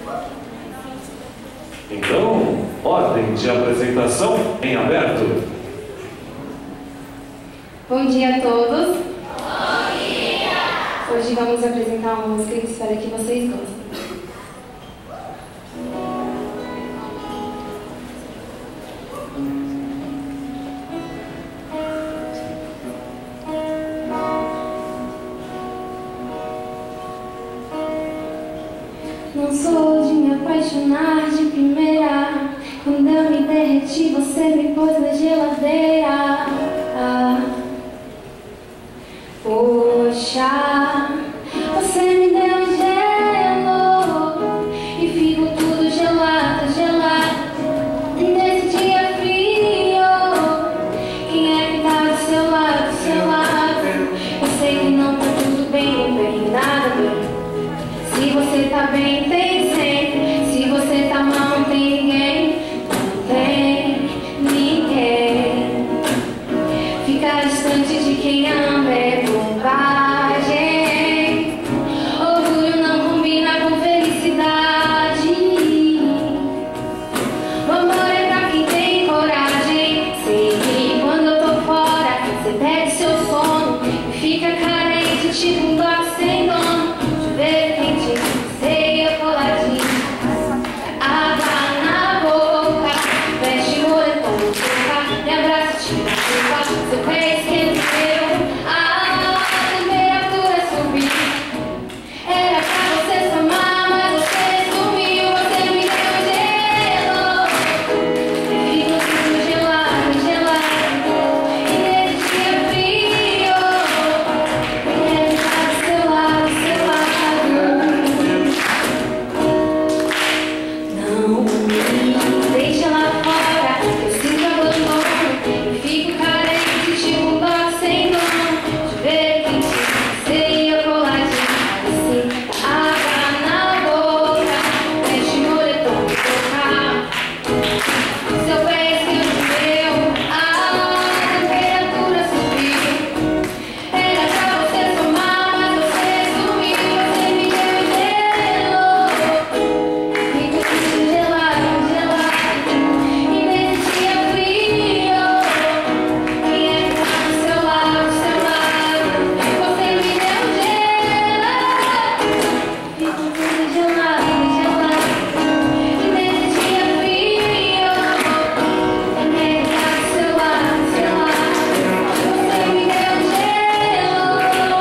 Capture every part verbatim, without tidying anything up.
Então, ordem de apresentação em aberto. Bom dia a todos. Bom dia! Hoje vamos apresentar uma música que espero que vocês gostem. Não sou de me apaixonar de primeira. Quando eu me derreti, você me pôs na geladeira. Ah, poxa, você me deu gelo e ficou tudo gelado, gelado. E nesse dia frio, quem é que tá do seu lado, do seu lado? Eu sei que não tá tudo bem, não tem nada bem. Se você tá bem, tem sempre. Se você tá mal, não tem ninguém. Não tem ninguém. Ficar distante de quem ama é bobagem. Orgulho não combina com felicidade. O amor é pra quem tem coragem. Sei que quando eu tô fora, você perde seu sono e fica carente, tipo um dog sem dono. De ver quem te ceia coladinho, água na boca, veste moletom no boca, me abraça, tira a roupa, seu pé esqueceu, a temperatura subiu. Era pra você se amar, mas você sumiu, você me deu gelo e ficou tudo gelado, gelado. E nesse dia frio, quem é que tá do seu lado, do seu lado? Não me deixa lá fora, eu sinto abandono e fico carente, tipo um dog sem dono. De ver quem te ceia coladinho, assim, água na boca, veste moletom no boca, seu pé esqueceu, a temperatura subiu. Era pra você somar, mas você sumiu, você me deu gelo. Fico tudo gelado, gelado. E nesse dia frio, quem é que tá do seu lado, do seu lado? Você me deu gelo. Fico tudo gelado, gelado. E nesse dia frio, quem é que tá do seu lado, do seu lado? Você me deu gelo.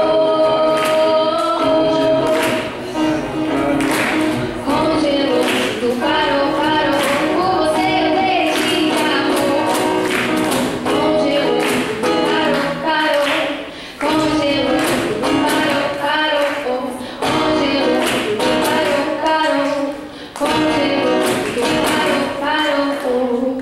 Como gelo, tu parou, parou. Por você eu derreti, acabou. Como gelo, tu parou, parou. Como gelo, tu parou, parou. Como gelo, tu parou, parou. Como gelo, tu parou, parou.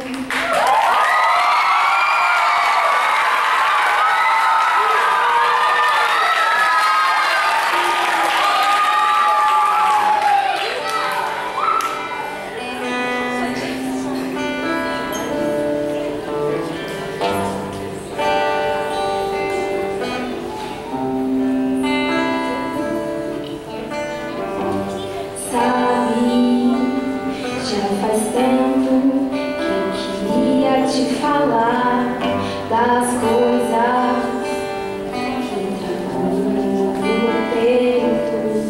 Sabe, já faz tempo que eu queria te falar das coisas que entram no peito.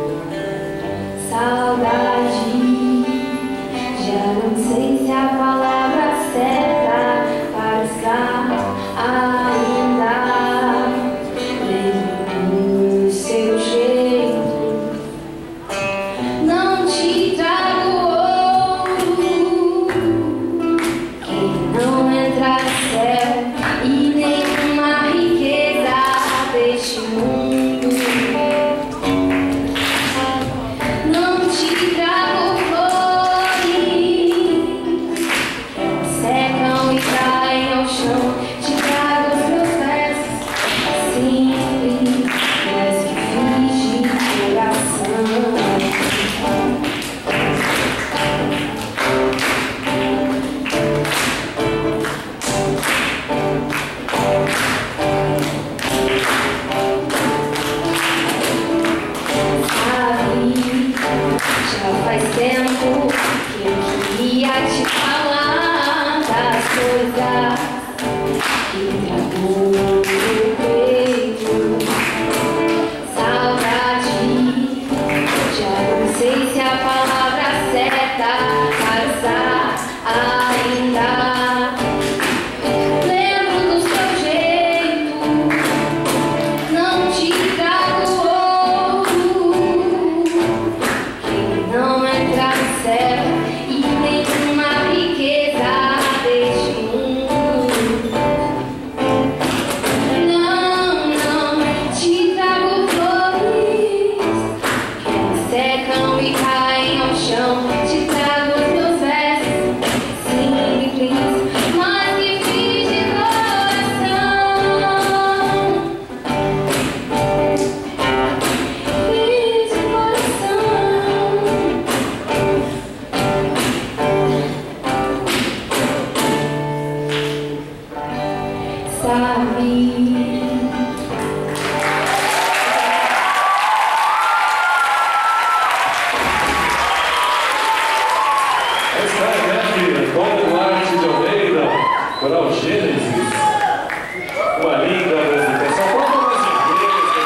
Saudade, já não sei se a palavra certa para usar ainda. Lembro do seu jeito. Não te trago ouro que não entra no céu e nenhuma riqueza deste mundo. Não te trago Já faz tempo que eu queria te falar das coisas que travou no peito. Saudade, já não sei se a palavra certa para usar ainda. Uma linda apresentação. Quanto mais inglês,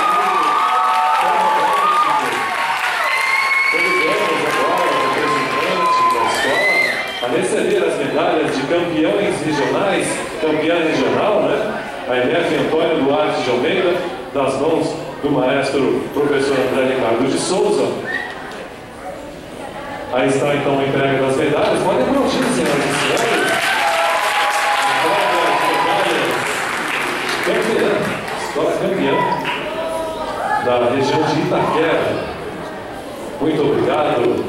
convidamos agora o representante da escola a receber as medalhas de campeões regionais, campeã regional, né? A Emef Antônio Duarte de Almeida, das mãos do maestro professor André Ricardo de Souza. Aí está então a entrega das medalhas. Pode aplaudir, senhoras e senhores. Campeã, escola campeã da região de Itaquera. Muito obrigado.